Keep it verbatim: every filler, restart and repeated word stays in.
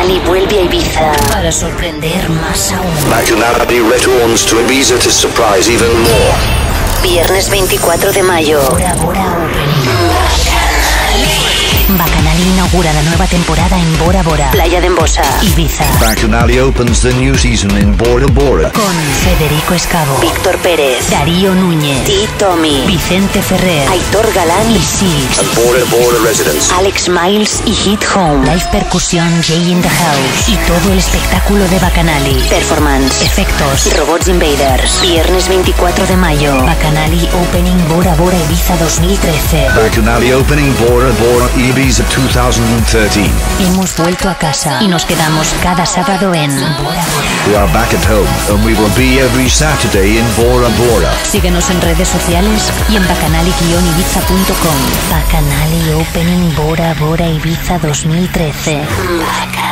Bacanali vuelve a Ibiza para sorprender más aún. Bacanali returns to Ibiza to surprise even more. Viernes veinticuatro de mayo. Bora Bora Opening. Bacanali inaugura la nueva temporada en Bora Bora, Playa de Embosa, Ibiza. Bacanali opens the new season in Bora Bora. Con Federico Escavo, Víctor Pérez, Darío Núñez, T. Tommy, Vicente Ferrer, Aitor Galán y Six. And Bora Bora residents Alex Miles y Hit Home. Live percusión Jay in the House. Y todo el espectáculo de Bacanali. Performance, efectos, Robots Invaders. Viernes veinticuatro de mayo. Bacanali Opening Bora Bora Ibiza dos mil trece. Bacanali opening Bora Bora Ibiza twenty thirteen. Hemos vuelto a casa y nos quedamos cada sábado en Bora Bora. We are back at home and we will be every Saturday in Bora Bora. Síguenos en redes sociales y en bacanali guion ibiza punto com. Bacanali Opening Bora Bora Ibiza dos mil trece. Bacanali.